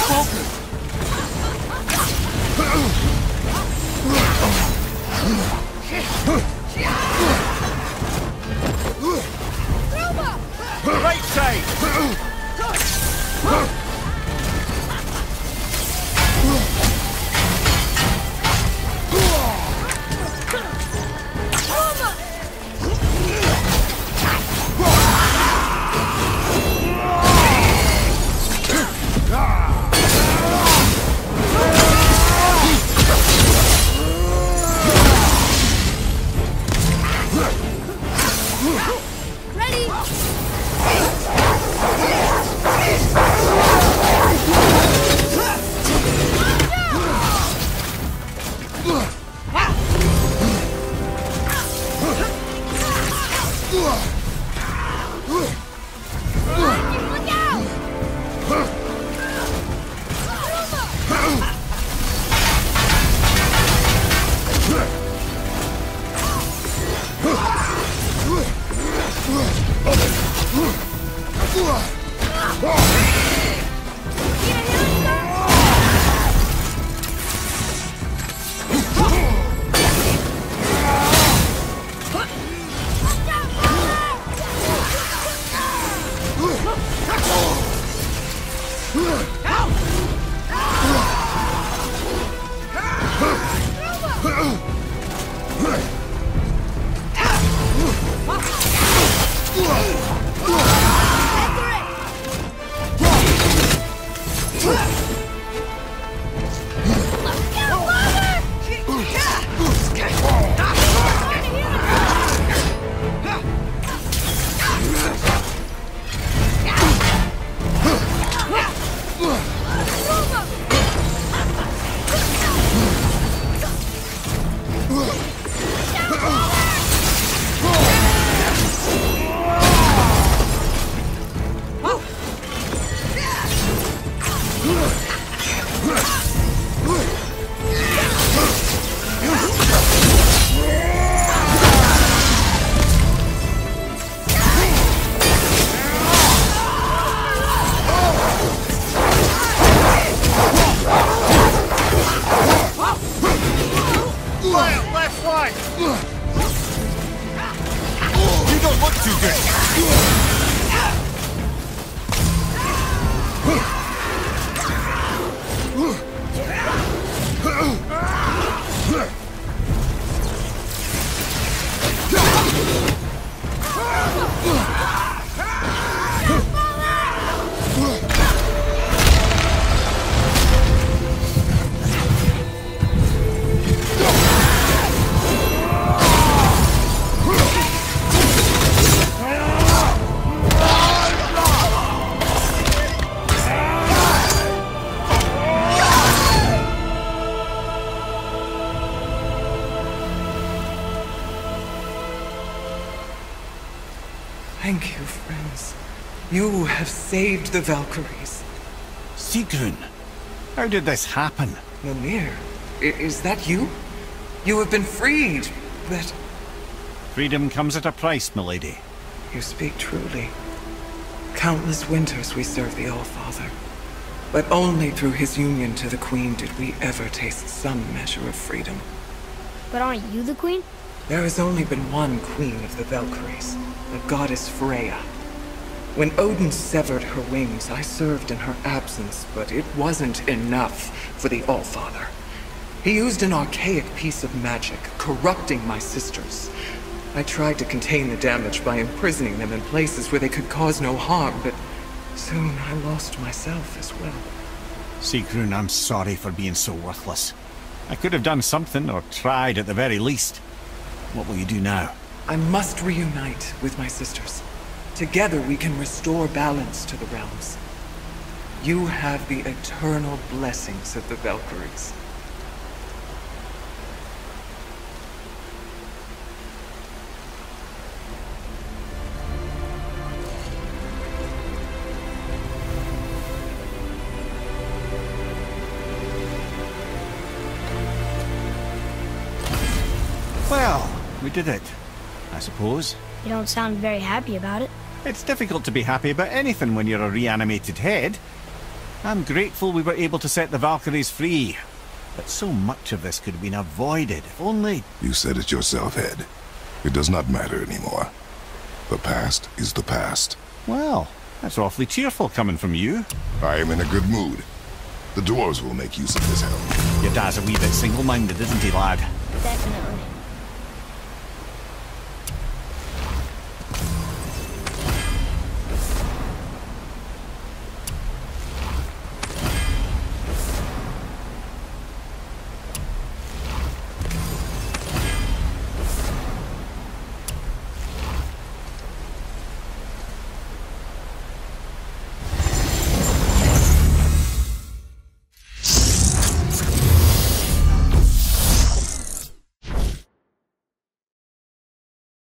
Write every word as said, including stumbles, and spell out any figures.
Right side! Thank you, friends. You have saved the Valkyries. Sigrun, how did this happen? Mimir, i- is that you? You have been freed, but... Freedom comes at a price, milady. You speak truly. Countless winters we served the All-Father. But only through his union to the Queen did we ever taste some measure of freedom. But aren't you the queen? There has only been one Queen of the Valkyries, the goddess Freya. When Odin severed her wings, I served in her absence, but it wasn't enough for the All-Father. He used an archaic piece of magic, corrupting my sisters. I tried to contain the damage by imprisoning them in places where they could cause no harm, but soon I lost myself as well. Sigrun, I'm sorry for being so worthless. I could have done something, or tried at the very least. What will you do now? I must reunite with my sisters. Together we can restore balance to the realms. You have the eternal blessings of the Valkyries. Well, we did it, I suppose. You don't sound very happy about it. It's difficult to be happy about anything when you're a reanimated head. I'm grateful we were able to set the Valkyries free. But so much of this could have been avoided, if only... You said it yourself, Head. It does not matter anymore. The past is the past. Well, that's awfully cheerful coming from you. I am in a good mood. The dwarves will make use of this helm. Your dad's a wee bit single-minded, isn't he, lad? Definitely.